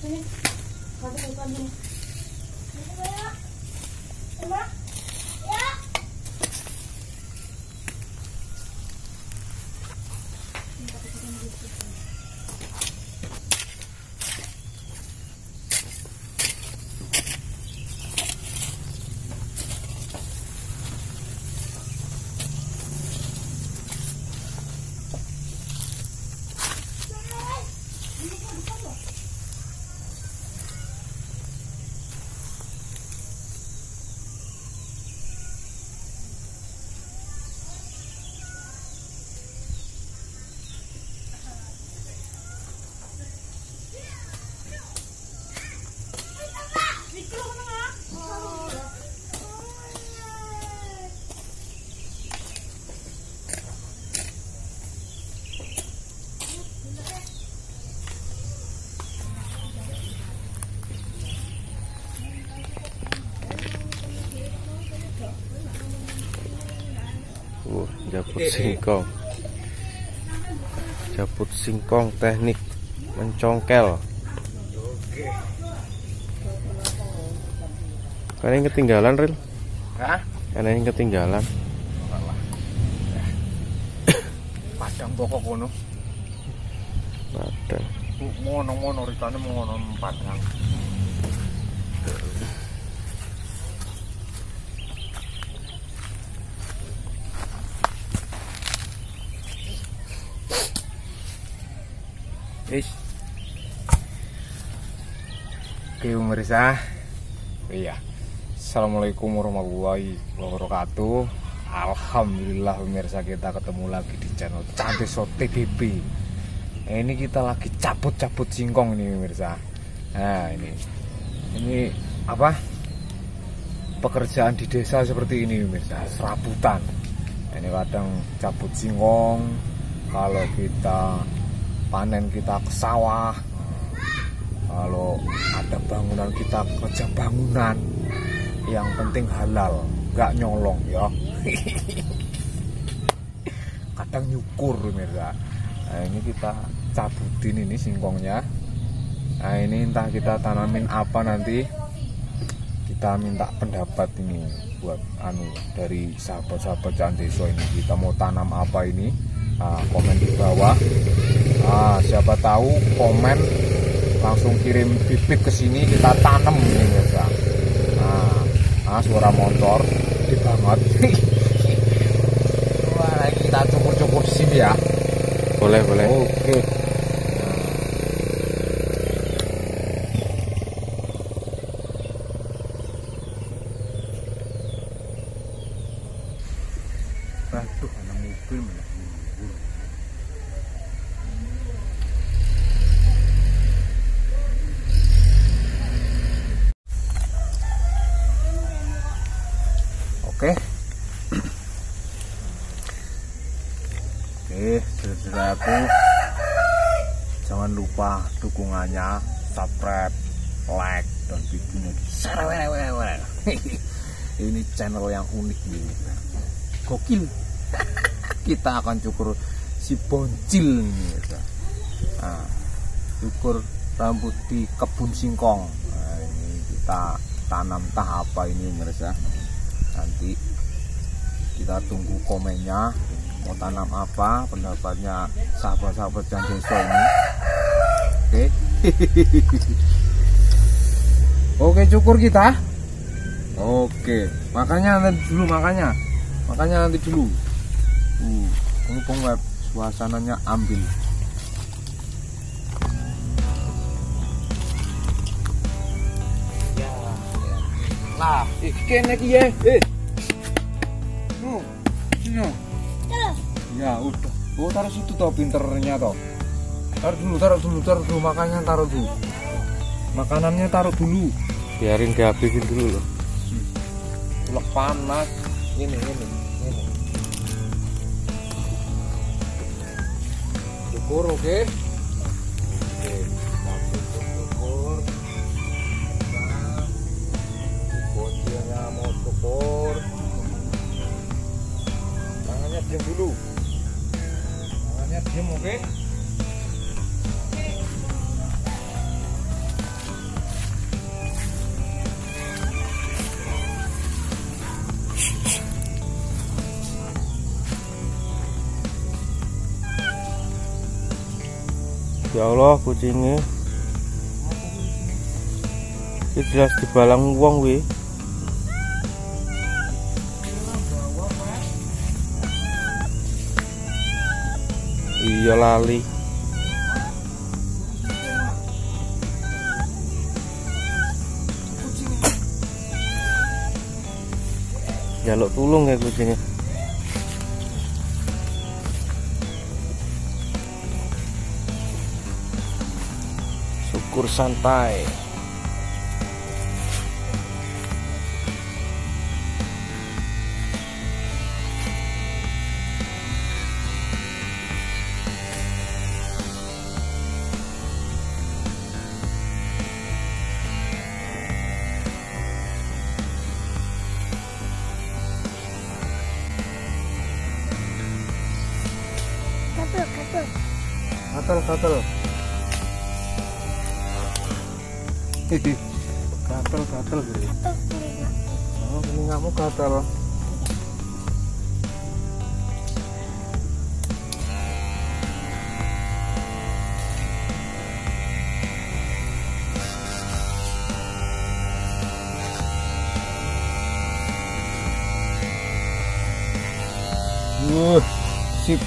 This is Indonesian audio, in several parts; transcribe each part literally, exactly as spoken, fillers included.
sini. Satu bukan sini. Coba. Ya. Uh, jabut singkong, jabut singkong teknik mencongkel. Karena yang ketinggalan, Ril. Hah? Karena yang ketinggalan. Padang pokok kono. Padang. Ngono-ngono ritane ngono padang. Wis. Oke pemirsa. Iya. Assalamualaikum warahmatullahi wabarakatuh. Alhamdulillah pemirsa, kita ketemu lagi di channel Cantiso T V B. Nah, ini kita lagi cabut-cabut singkong ini pemirsa. Nah ini, ini apa? Pekerjaan di desa seperti ini pemirsa, serabutan. Nah, ini kadang cabut singkong. Kalau kita panen kita ke sawah, kalau ada bangunan kita kerja bangunan. Yang penting halal, nggak nyolong ya. Kadang nyukur pemirsa. Nah ini kita cabutin ini singkongnya. Nah ini entah kita tanamin apa nanti, kita minta pendapat ini buat anu dari sahabat-sahabat Cantiso ini. Kita mau tanam apa ini? Nah, komen di bawah. Nah, siapa tahu komen langsung kirim bibit ke sini, kita tanam ini pemirsa. Nah, nah suara motor gede banget. Wah, kita cukur-cukur di sini ya. Boleh, boleh. Oke. Aduh, ada mobil mana? Oke. Oke, saudaraku, jangan lupa dukungannya, subscribe, like, dan videonya di share. Ini channel yang unik nih, gokil. Kita akan cukur si boncil nih, nah, cukur rambut di kebun singkong. Nah, ini kita tanam tahap apa ini pemirsa? Nanti kita tunggu komennya, mau tanam apa, pendapatnya sahabat-sahabat Cantiso ini. Oke. Oke, cukur kita. Oke, makanya nanti dulu, makanya makanya nanti dulu. Uh, mumpung web suasananya ambil. Ya, lah, ikan lagi ya, eh. No, no. Ya udah, oh taruh situ toh, pinternya toh. Taruh dulu, taruh dulu, taruh dulu, makanya taruh dulu. Makanannya taruh dulu. Biarin dihabisin dulu loh. Ulek panas. Ini, ini, ini. Cukur, oke? Okay? Oke, masuk cukur. Nah, boncilnya mau cukur. Tangannya diam dulu. Tangannya diam, oke? Okay? Ya Allah kucingnya. Ini jelas dibalang wong wi. Iya lali. Jaluk tulung ya kucingnya. Syukur santai. Gatel, gatel. Gatel, gatel. Hihi. Gatel, gatel gitu. Gatel telinga. Oh, telingamu gatel. Uh, sip.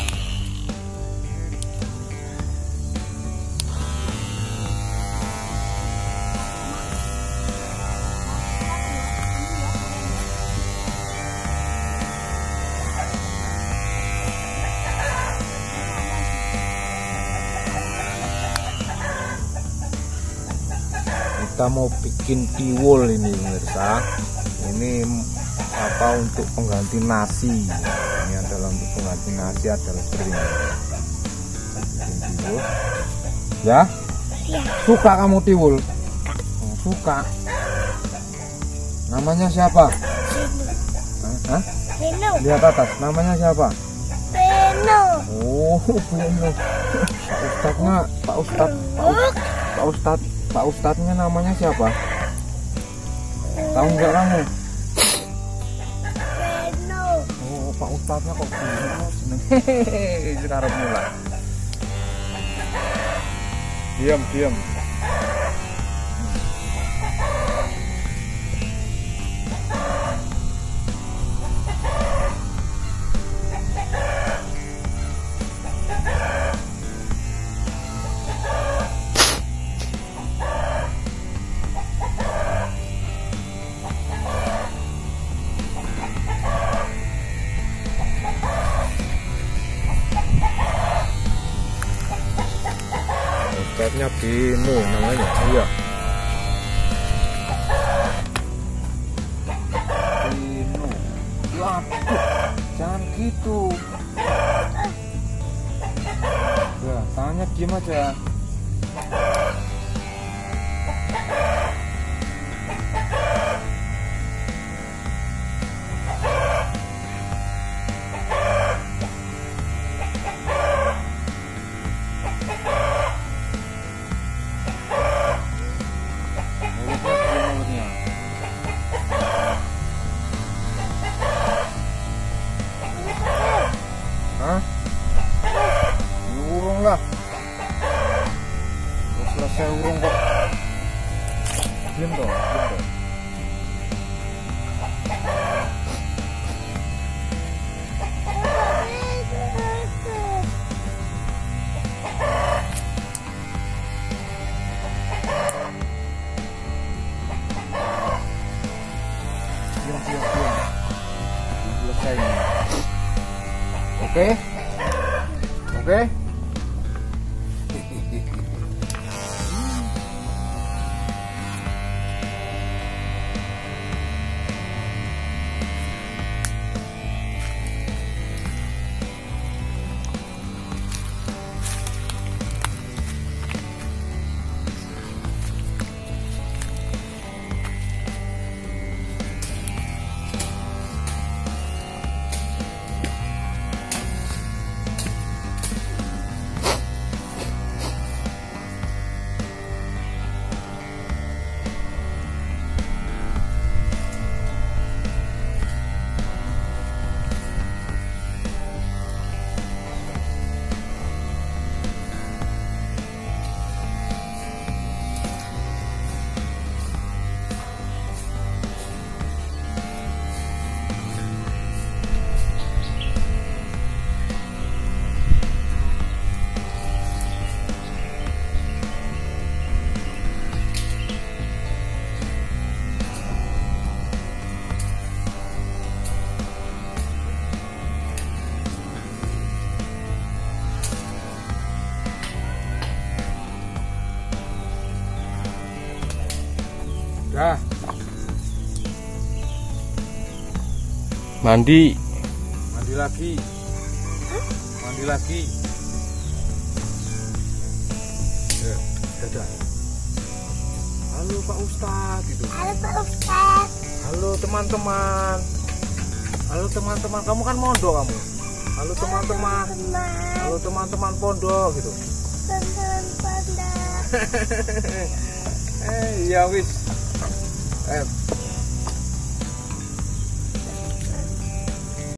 Kita mau bikin tiwul ini pemirsa. Ini apa untuk pengganti nasi. Ini adalah untuk pengganti nasi adalah seperti ini. Bikin tiwul. Ya? Ya. Suka kamu tiwul? Oh, suka. Namanya siapa? Reno. Hah? Reno. Lihat atas. Namanya siapa? Reno. Oh, Reno. Pak Ustadznya, Pak Ustadz, Pak Ustadz, Pak Ustadz, Pak Ustadznya namanya siapa? Tahu nggak kamu? Reno. Oh, Pak Ustadznya kok gini? Hehehe, sekarang mulai. Diam, diam. Ustadznya Bino namanya. Iya. Bino. Waduh, jangan gitu. Ya, tangannya diem aja. Hah? Urung lah. Udah selesai urung kok. Diam dong, diam dong. Diam, diam, diam. Selesai ini. Oke, oke. Mandi. Mandi lagi. Mandi lagi. Ya, dadah. Halo Pak Ustadz gitu. Halo Pak Ustaz. Halo teman-teman. Halo teman-teman, kamu kan mondok kamu. Halo teman-teman. Teman. Halo teman-teman pondok gitu. Teman pondok. Eh, iya wis. Eh,